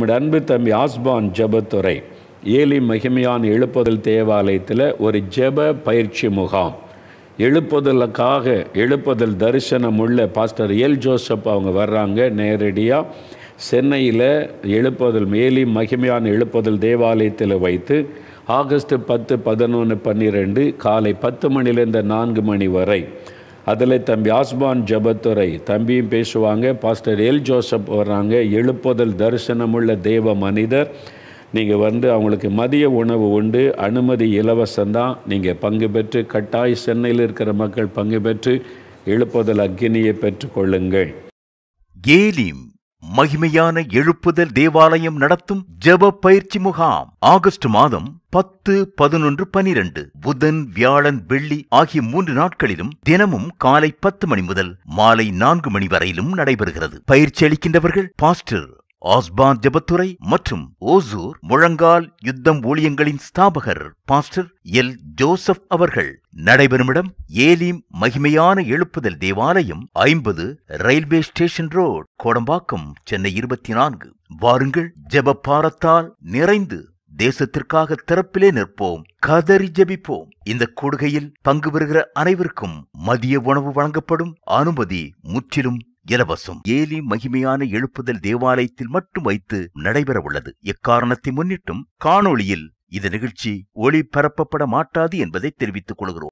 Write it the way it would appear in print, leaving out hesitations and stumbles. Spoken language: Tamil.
நம்முடைய அன்பு தம்பி ஆஸ்பான் ஜெபத்துறை ஏலி மகிமையான எழுப்புதல் தேவாலயத்தில் ஒரு ஜெப பயிற்சி முகாம் எழுப்புதல் தரிசனம் உள்ள பாஸ்டர் எல் ஜோசப் அவங்க வர்றாங்க. நேரடியாக சென்னையில் ஏலி மகிமையான எழுப்புதல் தேவாலயத்தில் வைத்து ஆகஸ்ட் 10, 11, 12 காலை 10 மணிலேருந்து 4 மணி வரை. அதில் தம்பி ஆஸ்பான் ஜெபத்துறை தம்பியும் பேசுவாங்க, பாஸ்டர் எல் ஜோசப் வர்றாங்க. எழுப்புதல் தரிசனமுள்ள தேவ மனிதர். நீங்கள் அவங்களுக்கு மதிய உணவு உண்டு, அனுமதி இலவசம்தான். நீங்கள் பங்கு பெற்று கட்டாய சென்னையில் இருக்கிற மக்கள் பங்கு பெற்று எழுப்புதல் அக்கினியை பெற்றுக்கொள்ளுங்கள். ஏலிம் மகிமையான எழுப்புதல் தேவாலயம் நடத்தும் ஜெப பயிற்சி முகாம் ஆகஸ்ட் மாதம் 10, 11, 12 புதன், வியாழன், வெள்ளி ஆகிய 3 நாட்களிலும் தினமும் காலை 10 மணி முதல் மாலை 4 மணி வரையிலும் நடைபெறுகிறது. பயிற்சி அளிக்கின்றவர்கள் பாஸ்டர் ஆஸ்பான் ஜெபத்துறை மற்றும் ஓசூர் முழங்கால் யுத்தம் ஊழியங்களின் ஸ்தாபகர் பாஸ்டர் எல் ஜோசப் அவர்கள். நடைபெறும் இடம் ஏலிம் மகிமையான எழுப்புதல் தேவாலயம், 50 railway station road, Kodambakkam, Chennai 24. வாருங்கள், ஜெப பாரத்தால் நிறைந்து தேசத்திற்காக திறப்பிலே நிற்போம், கதறி ஜெபிப்போம். இந்த கூடுகையில் பங்கு பெறுகிற அனைவருக்கும் மதிய உணவு வழங்கப்படும். அனுமதி முற்றிலும் இலவசம். ஏலி மகிமையான எழுப்புதல் தேவாலயத்தில் மட்டும் வைத்து நடைபெற உள்ளது. எக்காரணத்தை முன்னிட்டும் காணொளியில் இந்த நிகழ்ச்சி ஒளிபரப்பப்பட மாட்டாது என்பதை தெரிவித்துக் கொள்கிறோம்.